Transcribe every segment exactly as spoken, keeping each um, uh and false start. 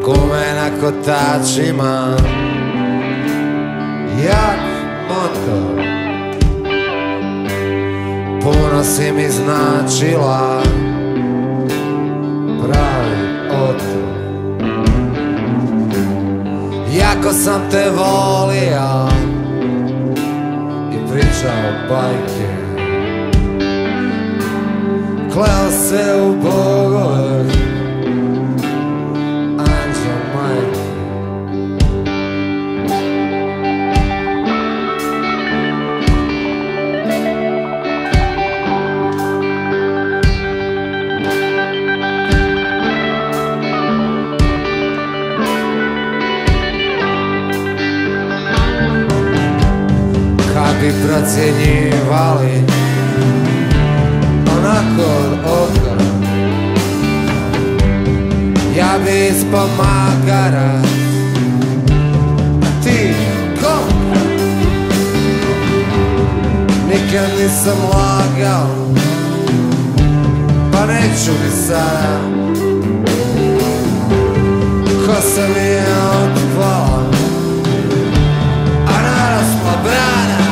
gume na kotačima, jak motor. Puno si mi značila, pravi otrov. Jako sam te volio i pričao bajke, kleo se u bogove, anđel majke. Kad bi procjenjivali onako od oka, ja bi ispao magarac, a ti koka. Nikad nisam lagao, pa neću ni sada. Kosa mi je otpala, a narasla brada.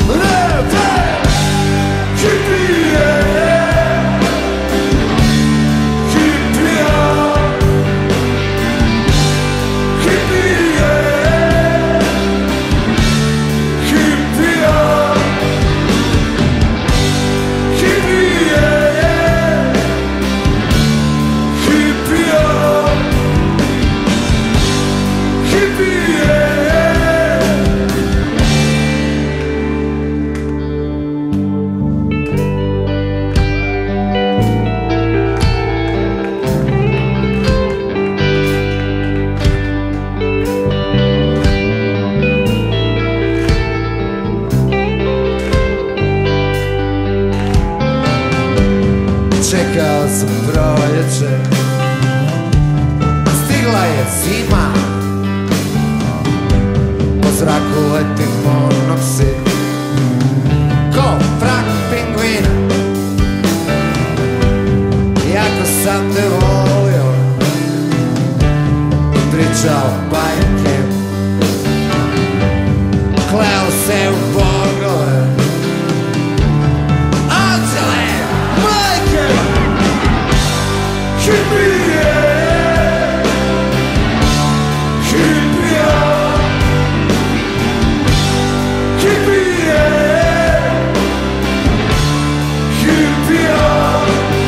Čekao sam proljeće, stigla je zima. Po zraku leti monoksid, ko prah pingvina. Jako sam te volio i pričao bajke, kleo se u bogove, anđele majke. Keep me here, keep me up, keep me here, keep me up,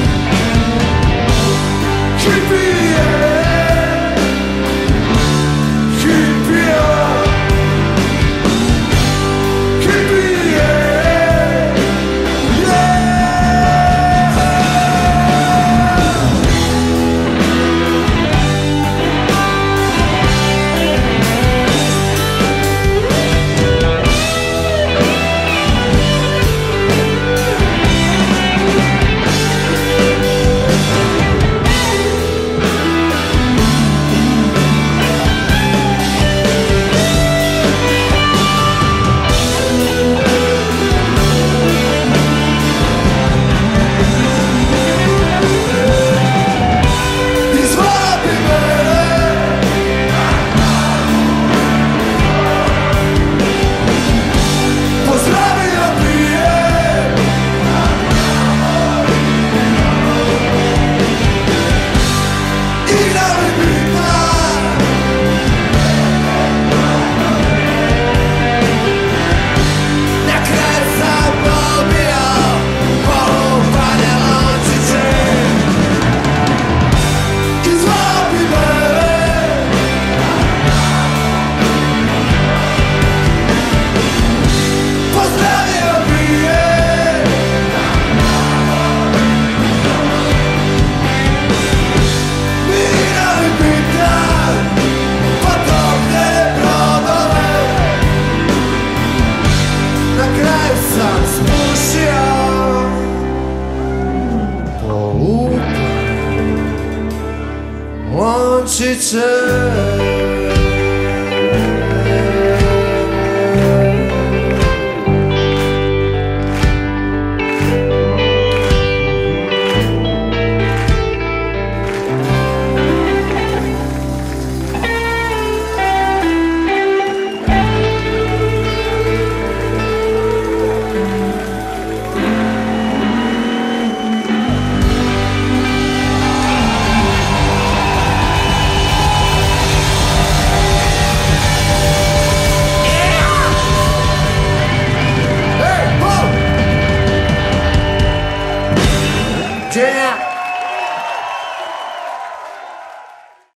keep me here, keep me up, keep me here, yeah. Łączyć